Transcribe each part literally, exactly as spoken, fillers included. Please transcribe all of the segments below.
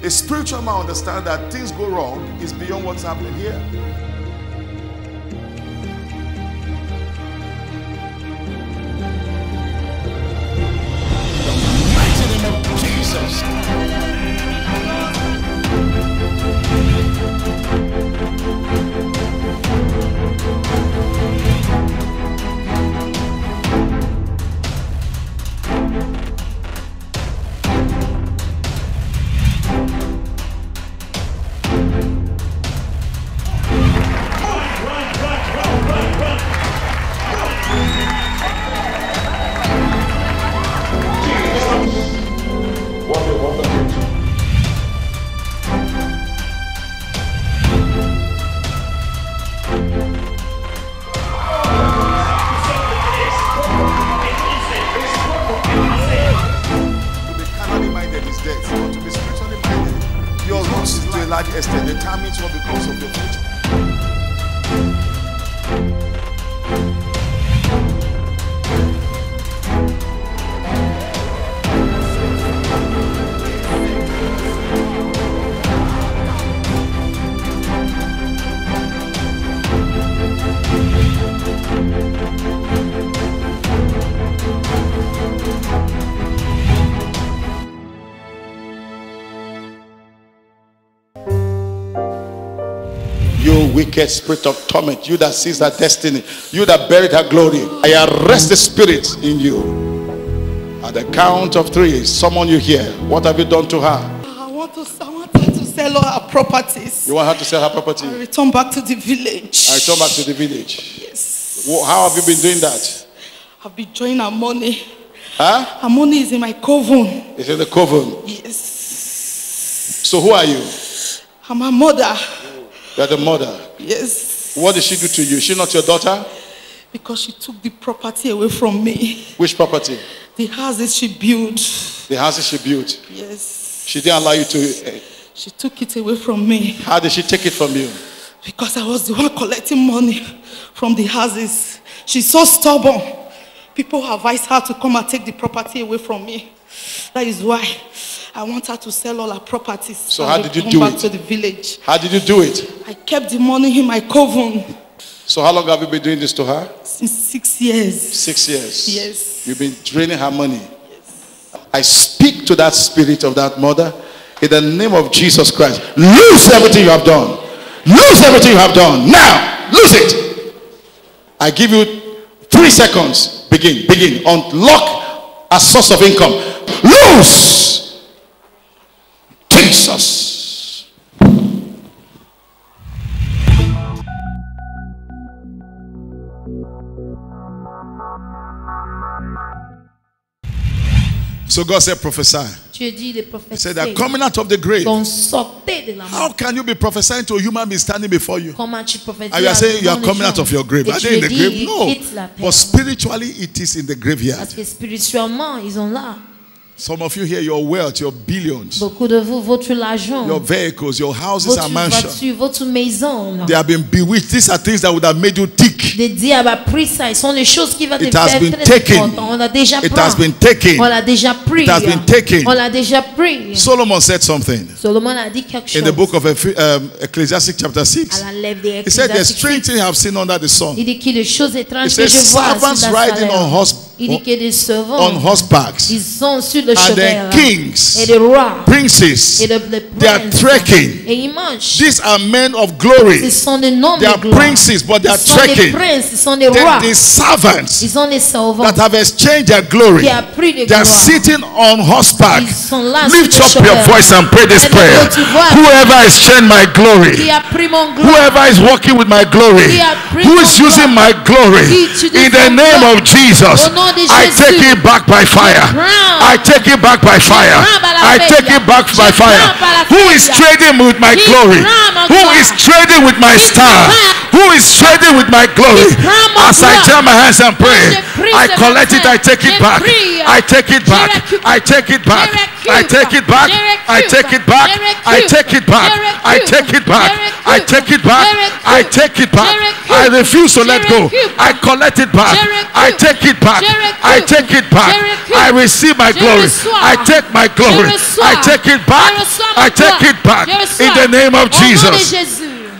A spiritual man understands that things go wrong is beyond what's happening here. The mighty name of Jesus. Extent determines what becomes of your future. Wicked spirit of torment, you that sees her destiny, you that buried her glory, I arrest the spirit in you. At the count of three, summon you here. What have you done to her? I want to, I want her to sell all her properties. You want her to sell her property? I return back to the village. I return back to the village. Yes. Well, how have you been doing that? I've been drawing her money. Huh? Her money is in my coven. It's in the coven? Yes. So who are you? I'm her mother. You're the mother? Yes. What did she do to you? Is she not your daughter? Because she took the property away from me. Which property? The houses she built. The houses she built? Yes. She didn't allow you to... Uh, she took it away from me. How did she take it from you? Because I was the one collecting money from the houses. She's so stubborn. People advised her to come and take the property away from me. That is why I want her to sell all her properties. So how did you come do back it? To the village. How did you do it? I kept the money in my coven. So how long have you been doing this to her? Since six years. Six years? Yes. You've been draining her money? Yes. I speak to that spirit of that mother in the name of Jesus Christ. Lose everything you have done. Lose everything you have done. Now, lose it. I give you three seconds. Begin, begin. Unlock a source of income. Lose. Jesus. So God said, prophesy. Dieu dit de He prophétiser. said, they're coming out of the grave. Donc sortez de la mort. How can you be prophesying to a human being standing before you? Comment tu prophétises? And you are saying you are devant coming les out gens? of your grave. Et Are tu they in the dis, grave? ils No. quittent la terre. But spiritually, it is in the graveyard. Parce que spirituellement, ils ont là. Some of you here, your wealth, your billions, Beaucoup de vous, votre argent, your vehicles, your houses votre and mansions, voiture, votre maison, they have been bewitched. These are things that would have made you tick. des diables a pris ça. Ils sont des choses qui vont te It has faire been très taken. content. On l'a déjà It pris. has been taken. On l'a déjà pris. It has been taken. On l'a déjà pris. Solomon said something Solomon a dit quelque chose. in the book of um, Ecclesiastes chapter six. À la lèvre des He said, there's Ecclésiastes. strange things I have seen under the sun. Il dit qu'il y a des choses He étranges que says, je vois servants sur la riding salaire. on horse, Il dit qu'il y a des servants. on horsebacks, Ils sont sur le and cheval. then kings, Et des rois. princes, Et de, de they are princes. trekking. Et ils mangent. These are men of glory. Ce sont des noms They de are gloire. princes, but they are Ils sont des trekking. princes, ils sont des rois. Then the servants Ils sont des servants that have exchanged their glory, qui a pris de they are gloire. sitting on horseback. Ils sont là Lift sur up le your cheval. voice and pray this Lève prayer. le haut, tu vois. Whoever is sharing my glory, Qui a pris mon gloire. whoever is walking with my glory, Qui a pris who mon is using gloire. my glory, Qui utilise in the mon name gloire. of Jesus, Au nom de I Jésus. take it back by fire. prends. I take it back by fire. prends par la I fête. take it back Je by prends fire. par la Who fête. is trading with my Qui glory? prend ma Who gloire? is trading with my star? prend. Who is trading with my glory? Qui prend ma As I gloire? jam my hands and pray, je prie. I collect it, I take it back. I take it back. I take it back. I take it back. I take it back. I take it back. I take it back. I take it back. I take it back. I refuse to let go. I collect it back. I take it back. I take it back. I receive my glory. I take my glory. I take it back. I take it back. In the name of Jesus.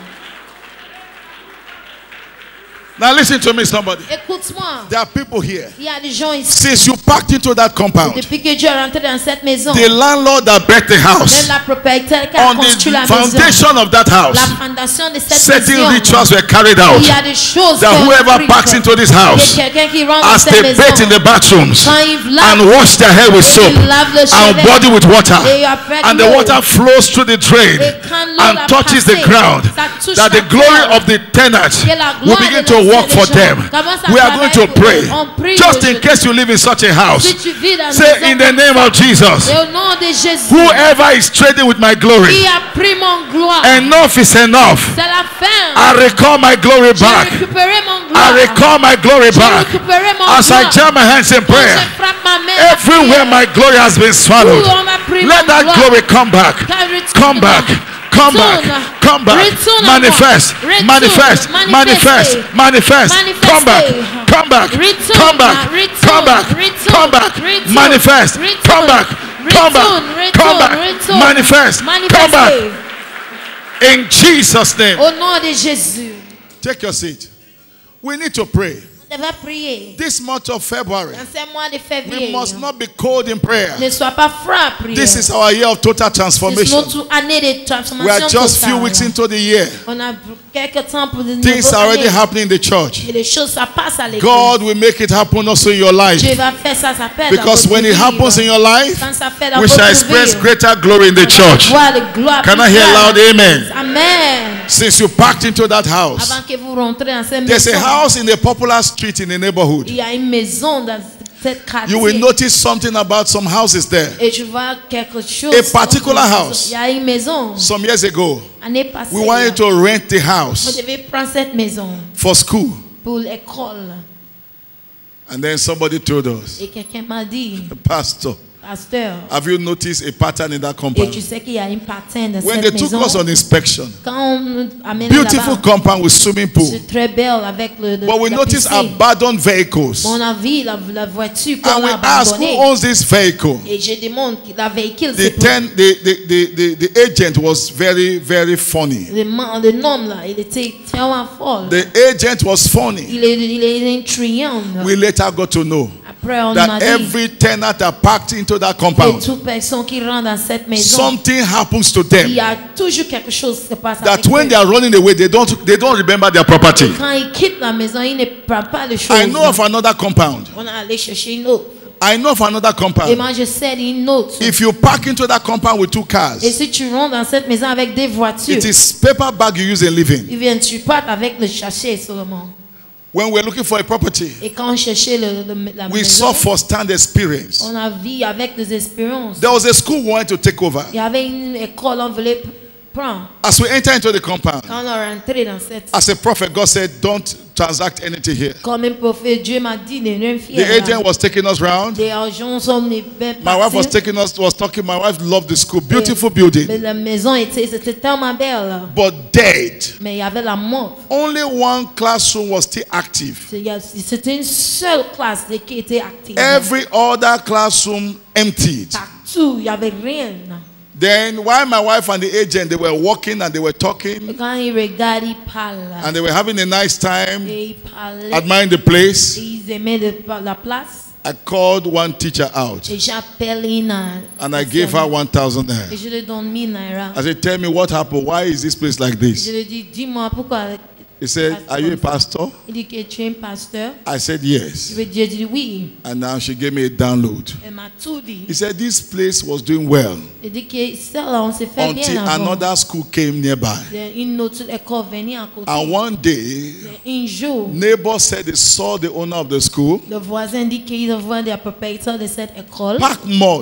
Now listen to me, somebody. Écoute-moi. There are people here. Il y a des gens ici. Since you packed into that compound, Depuis que tu es rentré dans cette maison, the landlord that built the même house, la propriétaire qui a on construit la the maison, foundation of that house, la fondation de cette certain maison, rituals were carried out. il y a des choses That qu'on whoever applique. packs into this house, Et quelqu'un qui rentre dans as cette they maison, bathe in the bathrooms quand ils lavent, and wash their hair with et soap ils lavent le and cheveu, body with water, et après and the l'eau, water flows through the drain et quand l'eau and l'a touches the passé, ground, ça touche that la the glory terre, of the tenant que la will gloire begin de to la work for maison them. commence à We are going to travailler pour pray. eux. On prie Just in aujourd'hui. case you live in such a house, Si tu vis dans une say maison in the comme name ça, of Jesus, et au nom de Jésus, whoever is trading with my glory, qui a pris mon gloire, enough is enough. c'est la fin. I recall my glory J'ai back. récupéré mon I gloire. recall my glory J'ai back. récupéré mon As I gloire. jam my hands in Quand prayer, je frappe ma main en everywhere prière, my glory has been swallowed, où on a pris let mon that gloire, glory come back. qu'elle retourne Come back. Come back. Retourne. Come back. Retourne à moi. Manifest. Retourne. Manifest. Manifest. Manifester. Manifest. Come back. Manifester. Come back. Retourne. Come back. Retourne. Come back. Retourne. Come back. Retourne. Manifest. Retourne. Come back. Come back. Retourne. Come back. Retourne. Manifest. Come back. Manifester. In Jesus' name. Au nom de Jésus. Take your seat. We need to pray. On devait prier. This month of February, Dans ce mois de we février, must not be cold in prayer. ne sois pas froid à prier. This is our year of total C'est transformation. notre année de We transformation are just few totale. weeks into the year. On a quelques temps pour de Things nouveaux are already années. happening in the church. Et les choses, ça passe à l'église. God will make it happen also in your life. Dieu va faire ça, ça fait dans Because votre when it vie. happens in your life, Quand ça fait dans we votre shall vie, experience greater glory in the church. voir le gloire Can plus I hear grande. loud amen? Amen. Since you packed into that house, Avant que vous rentrez dans cette there's a maison, house in a popular street in the neighborhood. il y a une maison dans cette quartier. You will notice something about some houses there. Et tu vois quelque chose. A particular house. Il y a une maison. Some years ago, Année passée, we wanted to rent the vous house devez prendre cette maison for school. pour l'école. And then somebody told us, Et quelqu'un m'a dit, Pastor, pasteur, have you noticed a pattern in that et tu compound? sais qu'il y a une pattern dans When they cette took maison. us on inspection, Quand on nous amène beautiful là-bas, compound with swimming pool. c'est très belle avec le, le But we la noticed piscine. abandoned vehicles. On a vu la, la voiture qu'on And we a asked, who abandonnée. owns this vehicle? Et je demande, la véhicule, The, c'est pour ten, the, the, the, the, the agent was very, very funny. le, man- le nom là, il était tellement fort. The agent was funny. Il est, il est intriguant. We later got to know Après, on m'a that dit every tenant that packed into that que compound, toute personne qui rentre dans cette maison, something happens to il them. y a toujours quelque chose qui se passe That avec when eux. they are running away, they don't, they don't remember their property. Quand ils quittent la maison, ils ne prennent pas les choses. I know of another compound. On est allé chercher une autre. I know of another Et compound. moi, je sais une autre. If you park into that compound with two cars, Et si tu rentres dans cette maison avec des voitures, it is paper bag you use in living. ils viennent, tu partes avec le sachet seulement. When we're looking for a property, Et quand on cherchait le, le- la we maison, saw first-hand experience. on a vu avec des expériences. There was a school we wanted to take over. Il y avait une école, on voulait prendre. As we enter into the compound, Quand on est rentré dans cette... as a prophet, God said, don't transact anything here. Comme un prophète, Dieu m'a dit de ne The faire agent was taking us round. des gens sont venus My wife was taking us, was talking. My wife loved the school. Beautiful building, Mais la maison était, c'était tellement belle. but dead. Mais il y avait la mort. Only one classroom was still active. C'est- il y a- C'était une seule classe qui était active. Every other classroom emptied. Partout, il n'y avait rien. Then while my wife and the agent, they were walking and they were Et talking quand ils regardent, ils parlent. and they were having a nice time, Et ils parlaient. admiring the place, Et ils aimaient le- la place. I called one teacher out Et j'appelle une. and I gave her one thousand naira. Et je lui donne mille naira. I said, tell me what happened. Why is this place like Je this? lui dis, dis-moi pourquoi. He said, are you a pastor? Il dit que tu es un pasteur. I said, Je yes. lui ai dit oui. And now she gave me a download. Elle m'a tout dit. He said, this place was doing well Il dit que celle-là, on s'est fait until bien avant. another school came nearby. Une autre école venue à côté. And one day, Un jour, neighbor said they saw the owner of the school le voisin dit qu'il voit des propriétaires de cette école. pack mud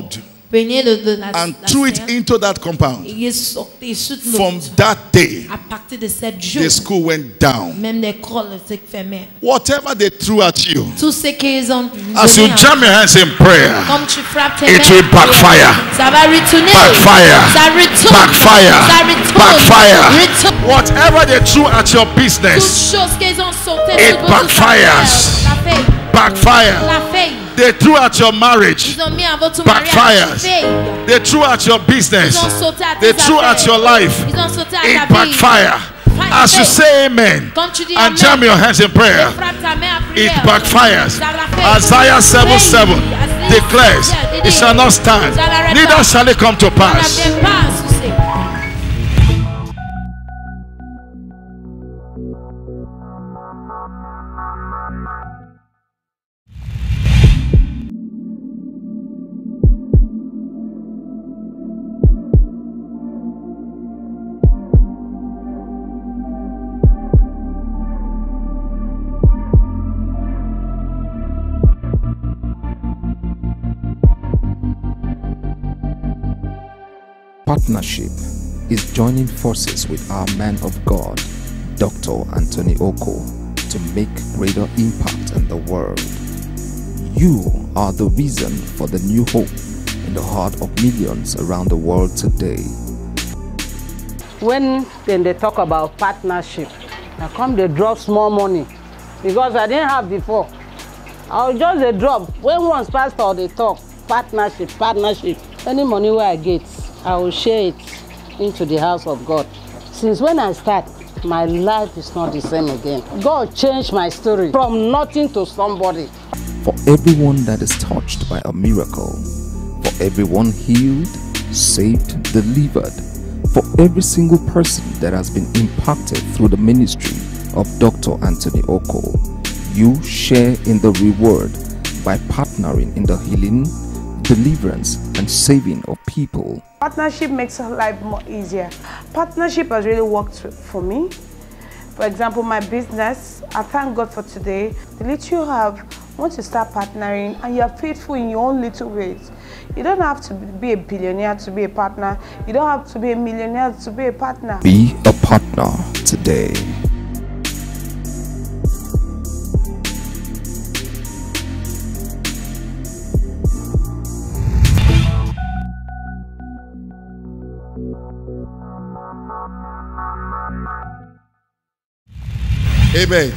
Prenez le, le, la, and la threw it cerne into that compound. et il sortait sur l'autre. From that day, À partir de cette jour, the school went down. même l'école s'est fermée. Whatever they threw at you, Tout ce qu'ils ont as you donné, jam your hands in prayer, comme tu frappes tes it mains, will backfire. ça va retourner. Backfire. Ça retourne. Backfire. Ça retourne. Backfire. Retourne. Whatever they threw at your Toutes business, choses qu'ils ont sautées it sur votre backfires. affaire. La faille. backfire. La faille. They threw at your marriage, Ils ont mis à votre mariage. backfires. Faille. They threw at your business, Ils ont sauté à they tes threw at affaires. your life. Ils ont sauté à It ta vie. backfire. As you say amen Quand tu dis and amen, jam your hands in prayer, et frappe ta main à it prière. backfires. Ça la fait. Isaiah seven seven Isaiah declares, seven, it shall not stand, ça n'arrête neither pas. shall it come to Ça pass. ne vient pas à succès. Partnership is joining forces with our man of God, Doctor Antoni Okoh, to make greater impact in the world. You are the reason for the new hope in the heart of millions around the world today. When then they talk about partnership, I come they drop small money because I didn't have before. I'll just they drop. When once pastor they talk partnership, partnership. Any money where I get, I will share it into the house of God. Since when I start, my life is not the same again. God changed my story from nothing to somebody. For everyone that is touched by a miracle, for everyone healed, saved, delivered, for every single person that has been impacted through the ministry of Doctor Antoni Okoh, you share in the reward by partnering in the healing, deliverance, and saving of people. Partnership makes our life more easier. Partnership has really worked for me. For example, my business, I thank God for today. The little you have, once you start partnering and you are faithful in your own little ways, you don't have to be a billionaire to be a partner. You don't have to be a millionaire to be a partner. Be a partner today. Amen.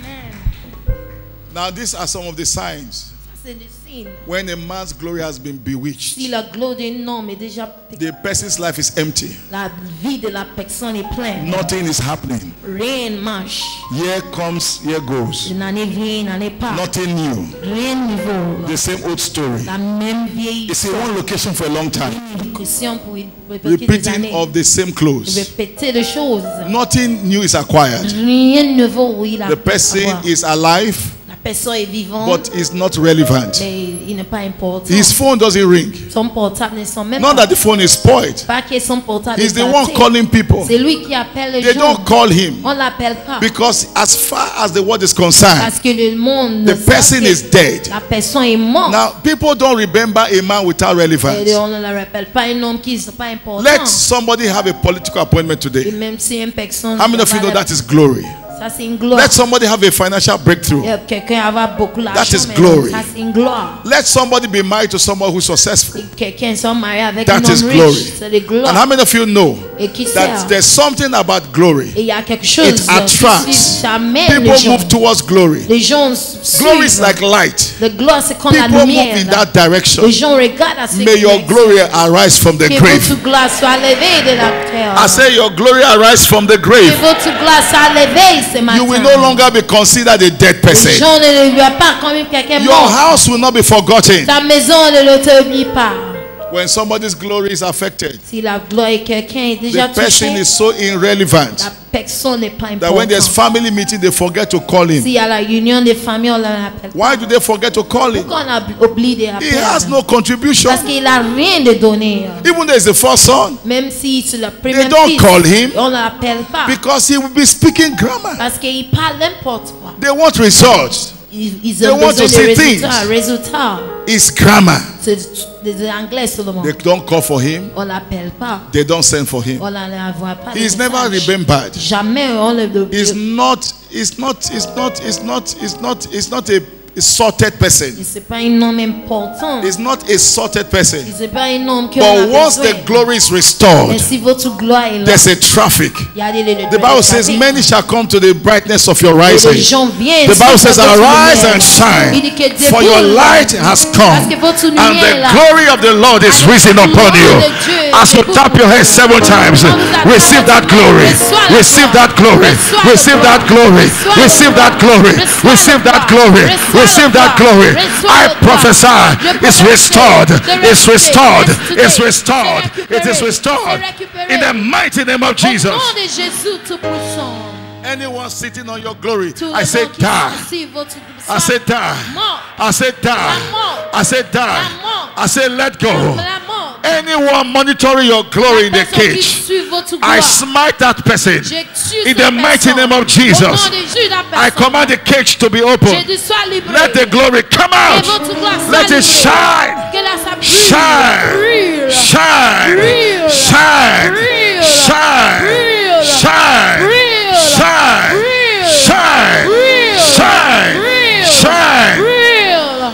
Now these are some of the signs C'est le signe. when a man's glory has been bewitched. Si la gloire d'un homme est déjà, The person's life is empty. la vie de la personne est pleine. Nothing is happening. Rien ne marche. Year comes, year goes. L'année vient, l'année part. Nothing new. Rien de nouveau. The same old story. La même vieille It's in one location for a long time. question pour répéter des Repeating années. of the same clothes. Répéter des choses. Nothing new is acquired. Rien de nouveau, oui, la The person is alive, La personne est vivante, but is not relevant. mais il n'est pas important. His phone doesn't ring. Son portable ne sonne même Not pas. that the phone is spoiled. Pas que son portable He's est the one gâté. calling people. C'est lui qui appelle les They gens. don't call him On l'appelle pas. because as far as the word is concerned, Parce que le monde the ne person sait is dead. la personne est morte. Now, people don't remember a man without relevance. Et on ne la rappelle pas un homme qui n'est pas important. Let somebody have a political appointment Et today. même si une personne. How many of you know that is glory? Ça c'est une gloire. Let somebody have a financial breakthrough. Et quelqu'un avoir beaucoup d'argent. That is mais glory. Ça c'est une gloire. Let somebody be married to someone who's successful. Quelqu'un soit marié avec That un is homme glory. riche. C'est de gloire. And how many of you know Et qui that sert? there's something about glory? Et il y a quelque chose It attracts. ça amène People les gens. move towards glory. Les gens Glory is suivent. like light. La gloire c'est comme la People move lumière. in that direction. Les gens regardent à ce May your glory arise from the Que grave. votre gloire soit levée de la terre. I say your glory arise from the Que grave. votre gloire soit levée ce matin. You will no longer be considered a dead Les person. gens ne le voient pas comme quelqu'un Your mort. house will not be forgotten. Ta maison ne le t'oublie pas. When somebody's glory is affected, Si la gloire de quelqu'un est déjà the person touchée, is so irrelevant la personne n'est pas that when there's importante. family meeting, they forget to call him. S'il y a la union des familles, on ne l'appelle pas. Why do they forget to call him? Pourquoi on a oublié de He l'appeler? has no contribution. Parce qu'il n'a rien de donner. Even though he's the first son, Même si c'est le premier They don't fils, call him on ne l'appelle pas. because he will be speaking grammar. Parce qu'il parle n'importe quoi. They want results. Ils, ils They ont want besoin to de see résultats. things. Résultats. It's grammar. C'est des anglais seulement. They don't call for him. On l'appelle pas. They don't send for him. On l'envoie pas. He's never message. remembered. Jamais on le. He's not. It's not. It's not. It's not. It's not. It's not a, a sorted person. C'est pas un homme important. It's not a sorted person. C'est pas un homme qui on a But once besoin. the glory is restored, Mais si votre gloire est là, there's a traffic. il y a des, des, The Bible says, "Many shall come to the brightness of your rising." les gens viennent. The Bible says, sur votre "Arise lumière. and shine, Il dit que for your debout, light has parce come, que votre and lumière est the là. glory of the Lord is Avec risen la upon gloire you." de Dieu, As you debout. tap your head seven times, Quand vous appelez receive that votre glory, reçois la receive gloire. that glory, Reçois la receive gloire. that glory, Reçois la receive that gloire. glory, Reçois receive la that gloire. glory, Reçois la receive that gloire. glory. Reçois I la gloire. prophesy, Je it's prophétise. restored, C'est it's récupéré. restored, C'est it's récupéré. restored, C'est it is récupéré. restored. C'est récupéré. In the mighty name of Au Jesus. nom de Jésus tout-puissant. Anyone sitting on your glory, Tous I les say gens qui die. sont assis, votre I say die. mort. I say die. mort. I say die. mort. I say let go. La mort. Anyone monitoring your glory in the La personne qui cage, suit votre I gloire. smite that person. Je tue In cette the mighty personne. name of Au nom Jesus, de Jésus, la I personne. command the cage to be J'ai open. dit sois libre. Let the glory come Que out. votre gloire soit Let it libre. shine. Que la sa brûle. Shine. Brûle. Shine. Brûle. Shine. Brûle. Shine. Brûle. Shine. Brûle. Shine. Brûle. Shine. Brûle. Shine. Brûle. Shine. Brûle.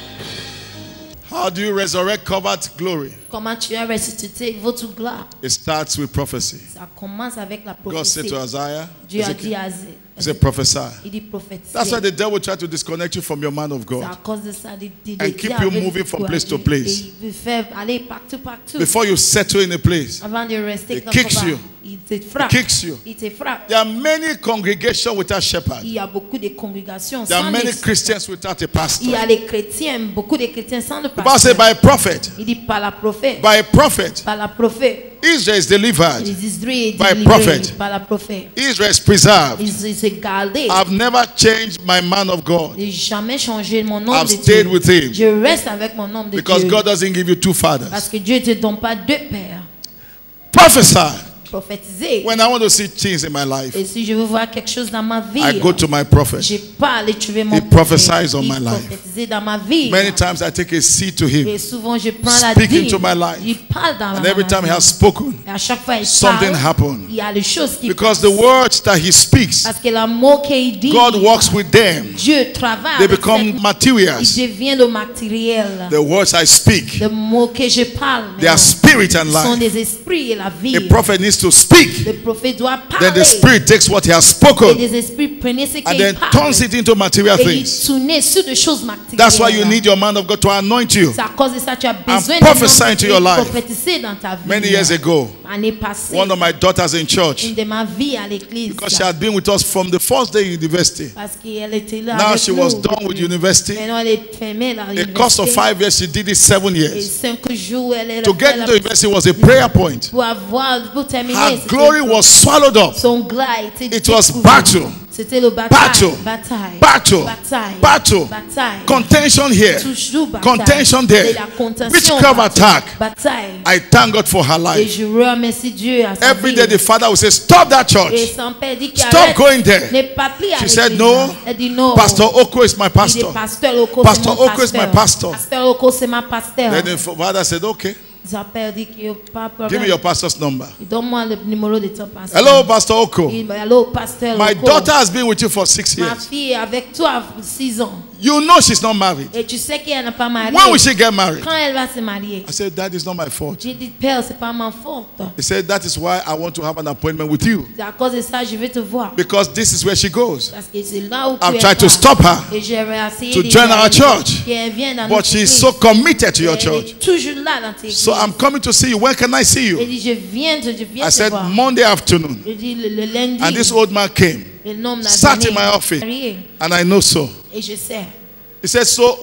How do you resurrect covered glory? Comment tu as ressuscité votre gloire? It starts with prophecy. Ça commence avec la God said prophétie. to Isaiah, Dieu a dit Ezekiel, à he said, prophesy. il dit prophétiser. That's why the devil tried to disconnect you from your man of C'est God. à cause de ça, des- des- And des keep diables you veulent moving from vous place to décourager. place. Et il veut faire aller partout, partout. Before you settle in a place, Avant de rester He quelque kicks part, you. il te frappe. kicks you. Il te frappe. There are many congregations without shepherd. Il y a beaucoup de congrégations There are sans many les- Christians without a Il pastor. y a les chrétiens, beaucoup de chrétiens sans le The Bible says pasteur. by a prophet, Il dit par la prophète. by a prophet, Par la prophète. Israel is delivered. Les Israéliens By a délivrés prophet. par la prophète. Israel is preserved. Ils ils se gardaient. I've never changed my man of God Je n'ai jamais changé mon nom I've de stayed Dieu. with him. Je reste avec mon nom de because Dieu. God doesn't give you two fathers. Parce que Dieu ne te donne pas deux pères. Prophesy. Prophétiser. When I want to see things in my life, Et si je veux voir quelque chose dans ma vie, I go to my prophet. je parle et trouver mon He prophète. prophesies on Il my life. prophétisait dans ma vie. Many times I take a seat to him, Et souvent je prends la speak dîme. into my life. Il parle dans and ma every time he vie. has spoken, Et à chaque fois il something parle, happened. il y a les choses qui Because passent. the words that he speaks, Parce que l'amour qu'il dit, God works with them. Dieu travaille They avec become cette- materials. il devient le matériel. The words I speak, Les mots que je parle they are maintenant spirit and sont life. des esprits et la vie. A prophet needs to speak. Le prophète doit Then parler. the spirit takes what he has Et spoken des esprits prenaient ce and qu'il then parle. turns it into material Et il things. tournait sur des choses matérielles. That's why you need your man of God to anoint you. C'est à cause de ça que tu as besoin prophesy de into your life. prophétiser dans ta vie. Many years ago, Année passée, one of my daughters in church, une de ma vie à l'église. because she had been with us from the first day in university. Parce qu'elle était là Now avec she nous was done with depuis- university. Maintenant, elle est fermée dans A course of l'université. five years, she did it seven Et years. cinq jours, elle est To get into university was a prayer point. pour avoir, pour terminer. Her c'était- glory was swallowed up. Son glas était It was découvert. battle. C'était le bataille. Battle. Bataille. Battle. Bataille. Battle. Bataille. Contention here. Toujours bataille. Contention there. Et la contention. Witchcraft attack. Bataille. I thank God for her Et life. je remercie Dieu à sa Every vie. day the father would say, stop that Et church. son père dit qu'il Stop arrête. going there. N'est pas plus à She said, l'église. no. Elle dit non. Pastor Okoh is my Il dit, pastor. Pasteur Okoh, Pastor c'est mon Okoh is my pasteur. pastor. Pasteur Okoh, c'est ma pasteur. Then the father said, okay, Son père dit qu'il n'y a pas de give me problème. your pastor's number. Donne-moi le numéro de ton pasteur. Hello, Pastor Okoh. Il dit, Hello, pasteur My Okoh. daughter has been with you for six Ma years. fille est avec toi six ans. You know she's not married. Et tu sais qu'elle n'est pas mariée. When will she get married? Quand elle va se marier. I said, that is not my fault. J'ai dit, père, c'est pas ma faute. He said, that is why I want to have an appointment with you. C'est à cause de ça je vais te voir. Because this is where she goes. Parce que c'est là où I've tu tried es to pas. stop her Et j'ai essayé to de join lui our dire church. qu'elle vienne dans But notre she's église. so committed to your Elle church. est toujours là dans tes églises. So I'm coming to see you. When can I see Elle you? dit, je viens, je viens I te said, voir. Monday afternoon. Je dis, le, le lundi, And this old man came, le nom n'a sat donné in my office. marié. and I know so. Et je sais. He said, so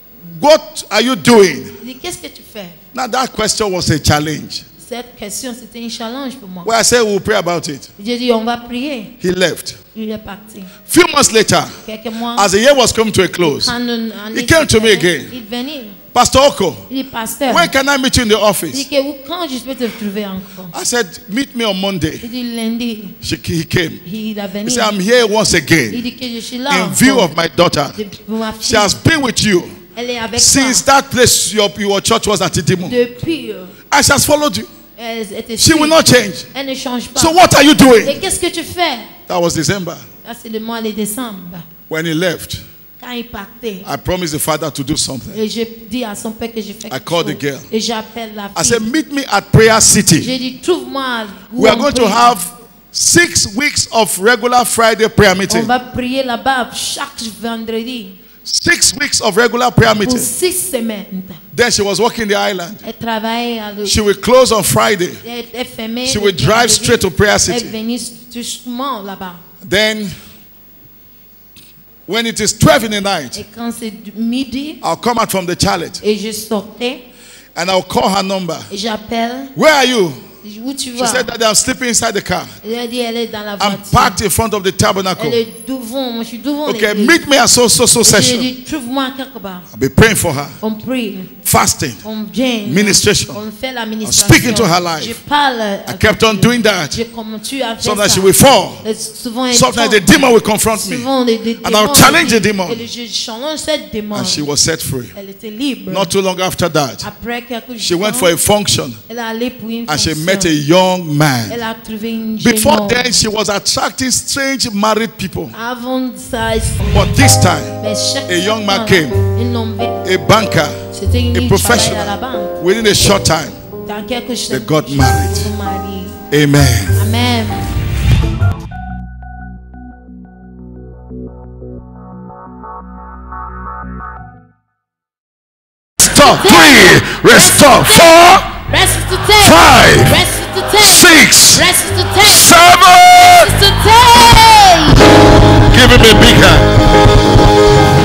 what are you doing? Je dis, qu'est-ce que tu fais? Now that question was a challenge. Cette question, c'était un challenge pour moi. Well, I said, we'll pray about it. J'ai dit, on va prier. He left. Il est parti. Few months later, Quelques mois. as the year was coming to a close, quand on- on he est- came to me again. Il venait. Pastor Okoh, Il dit, pasteur, when can I meet you in the il dit office? que où- quand je peux te trouver encore? I said, meet me on Monday. Il dit lundi, She, he came. il a He venu. said, I'm here once Il again dit que je suis là in view encore. of my daughter. De- pour ma She fille. has been with you Elle est avec since toi. that place your, your church was at Idimo. Depuis, euh, And she has followed you. elle était She will suivie. not change. Elle ne change pas. So what are you Et doing? qu'est-ce que tu fais? That was December. Ça, c'est le mois de décembre. When he left, Quand il partait, I promised the father to do something. et je dis à son père que je fais I quelque called chose. the girl. Et j'appelle la I said, fille. meet me at Prayer City. J'ai dit, trouve-moi où We are on going to prie. have six weeks of regular Friday prayer On meeting. va prier là-bas chaque vendredi Six weeks of regular prayer pour meeting. six semaines. Then she was walking the island. Elle travaille à le... She will close on Friday. Elle est fermée. She le will drive vendredi. straight to Prayer City. Elle venait doucement là-bas. Then, when it is twelve in the night, Et quand c'est midi, I'll come out from the chalet et je sortais, and I'll call her number. et j'appelle. Where are you? Où tu She vas? said that I'm sleeping inside the car. Elle a dit, elle est dans la I'm voiture. parked in front of the tabernacle. Elle est devant, moi je suis devant Okay, l'église. meet me at so so so Et j'ai session. dit, trouve-moi quelque part. I'll be praying for her, On prie, fasting, on jeûne, ministration. on fait la I'm ministration. speaking to her life. Je parle. I avec kept on elle. doing that. Je continue à faire Sometimes ça. she will fall. Et souvent, elle Sometimes tombe. the demon will confront me. Souvent, les, les And I'll démons, challenge et- the demon. Et je challenge cette démon. And she was set free. Elle était libre. Not too long after that, Après quelques she jours, went for a function elle est allée pour une and she fonction. met a young man. Elle a trouvé une jeune Before homme. then, she was attracting strange married people. Avant ça, But this time, mais chaque a young man fois, came. un homme, a banker, c'était une a fille qui travaillait à la professional, banque. within a short time, Dans quelques they got married. Son mari. Amen. Amen. Restore three, restore four, Ressuscité. Five. Ressuscité. six, Ressuscité. seven. Ressuscité. Give him a big hand.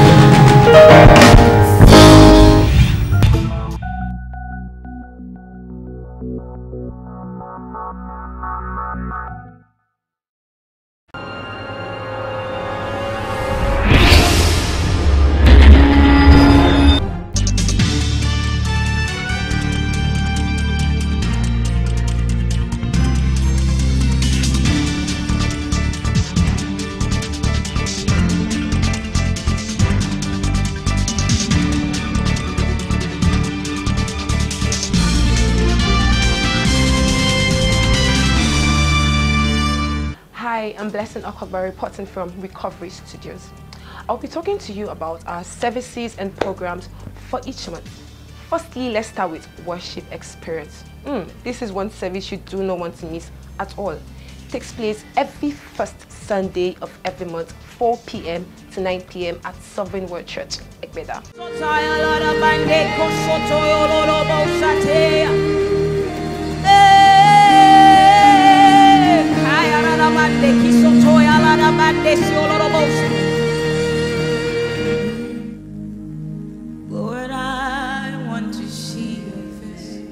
Hi, I'm Blessing Okoh, reporting from Recovery Studios. I'll be talking to you about our services and programs for each month. Firstly, let's start with worship experience. Mm, this is one service you do not want to miss at all. It takes place every first Sunday of every month, four p m to nine p m at Sovereign Word Church, Ekbeda. Lord, I want to see your face.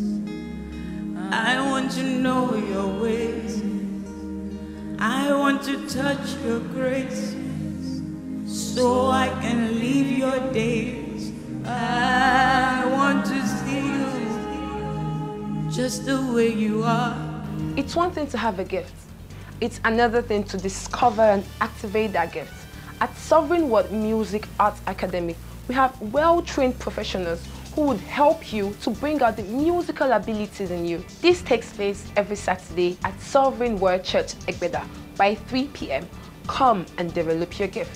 I want to know your ways. I want to touch your grace so I can live your days. I want to see you just the way you are. It's one thing to have a gift. It's another thing to discover and activate that gift. At Sovereign Word Music Arts Academy, we have well-trained professionals who would help you to bring out the musical abilities in you. This takes place every Saturday at Sovereign Word Church, Ekbeda, by three p m Come and develop your gift.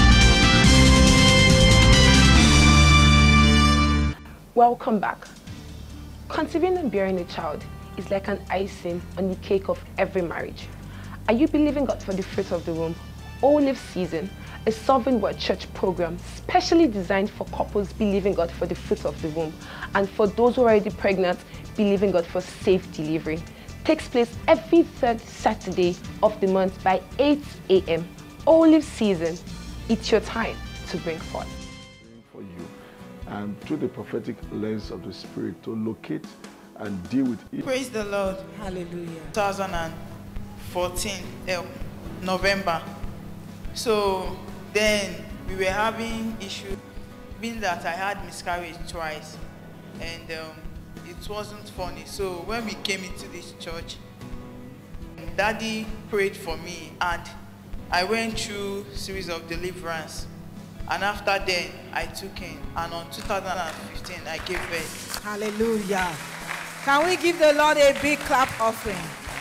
Welcome back. Conceiving and bearing a child is like an icing on the cake of every marriage. Are you believing God for the fruit of the womb? Olive Season, a Sovereign Word Church program specially designed for couples believing God for the fruit of the womb, and for those who are already pregnant believing God for safe delivery. Takes place every third Saturday of the month by eight a m Olive Season, it's your time to bring forth. For you, and through the prophetic lens of the Spirit, to locate and deal with it. Praise the Lord. Hallelujah. twenty fourteen, uh, November. So then we were having issue being that I had miscarriage twice, and um, it wasn't funny. So when we came into this church, Daddy prayed for me, and I went through a series of deliverance. And after then, I took in, and on two thousand fifteen, I gave birth. Hallelujah. Can we give the Lord a big clap offering?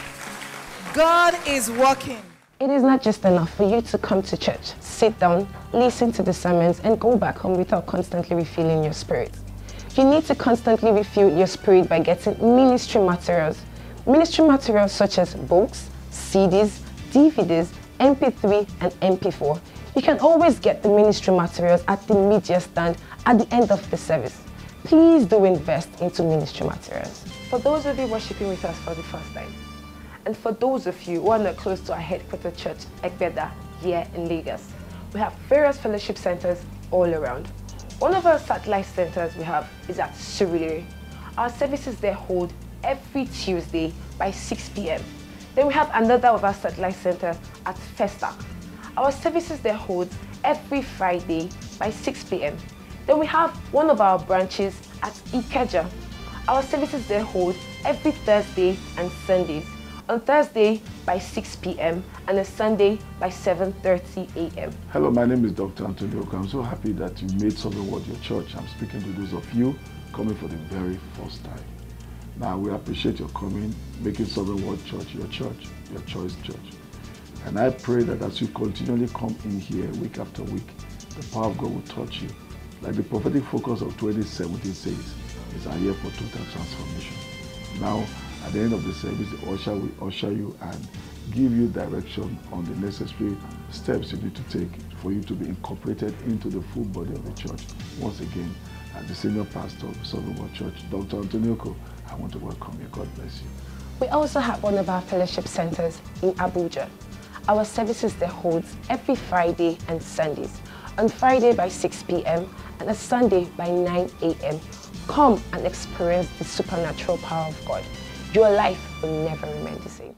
God is working. It is not just enough for you to come to church, sit down, listen to the sermons, and go back home without constantly refilling your spirit. You need to constantly refuel your spirit by getting ministry materials. Ministry materials such as books, C Ds, D V Ds, M P three, and M P four. You can always get the ministry materials at the media stand at the end of the service. Please do invest into ministry materials. For those of you worshiping with us for the first time, and for those of you who are not close to our headquarters church, Egbeda, here in Lagos, we have various fellowship centers all around. One of our satellite centers we have is at Surulere. Our services there hold every Tuesday by six p m Then we have another of our satellite centers at Festac. Our services there hold every Friday by six p m Then we have one of our branches at Ikeja. Our services there hold every Thursday and Sundays. On Thursday by six p m and on Sunday by seven thirty a m Hello, my name is Doctor Antoni Okoh. I'm so happy that you made Southern World your church. I'm speaking to those of you coming for the very first time. Now, we appreciate your coming, making Southern World Church your church, your choice church. And I pray that as you continually come in here week after week, the power of God will touch you. Like the prophetic focus of twenty seventeen says, it's a year for total transformation. Now, at the end of the service, the usher will usher you and give you direction on the necessary steps you need to take for you to be incorporated into the full body of the church. Once again, as the senior pastor of the Southern World Church, Doctor Antoni Okoh, I want to welcome you. God bless you. We also have one of our fellowship centers in Abuja. Our services there holds every Friday and Sundays. On Friday by six p m and on Sunday by nine a m Come and experience the supernatural power of God. Your life will never remain the same.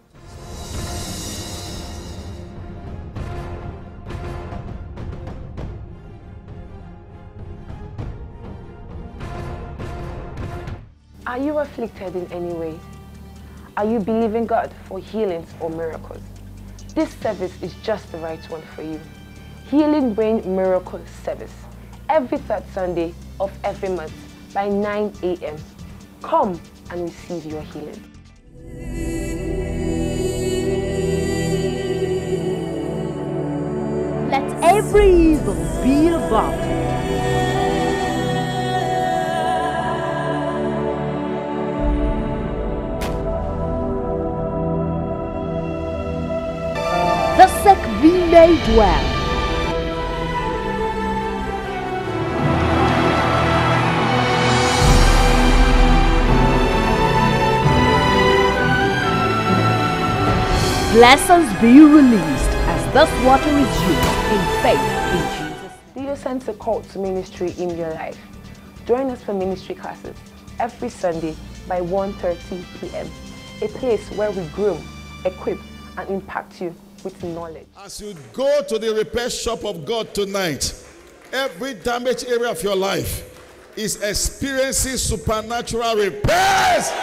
Are you afflicted in any way? Are you believing God for healings or miracles? This service is just the right one for you. Healing Rain Miracle Service, every third Sunday of every month by nine a m Come and receive your healing. Let every evil be averted. The sick be made well. Blessings be released as this water is used in faith in Jesus. Do you sense a call to ministry in your life? Join us for ministry classes every Sunday by one thirty p m A place where we groom, equip, and impact you with knowledge. As you go to the repair shop of God tonight, every damaged area of your life is experiencing supernatural repairs.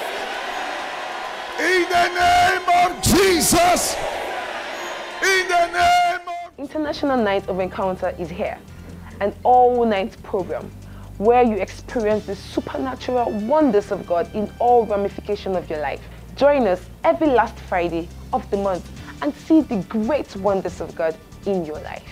In the name of Jesus. In the name of... International Night of Encounter is here. An all-night program where you experience the supernatural wonders of God in all ramifications of your life. Join us every last Friday of the month and see the great wonders of God in your life.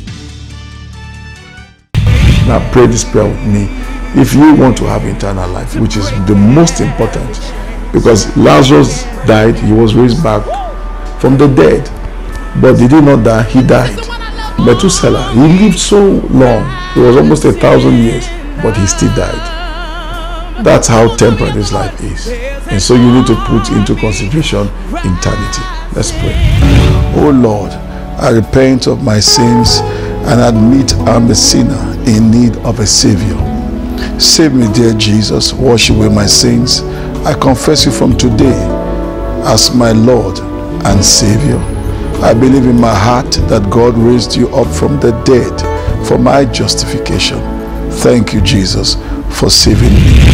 Now pray this prayer with me if you want to have eternal life, which is the most important. Because Lazarus died, he was raised back from the dead. But he did not die, he died. Methuselah, he lived so long, it was almost a thousand years, but he still died. That's how temporary this life is. And so you need to put into consideration eternity. Let's pray. Oh Lord, I repent of my sins and admit I'm a sinner in need of a Savior. Save me, dear Jesus, wash away my sins. I confess you from today as my Lord and Savior. I believe in my heart that God raised you up from the dead for my justification. Thank you, Jesus, for saving me.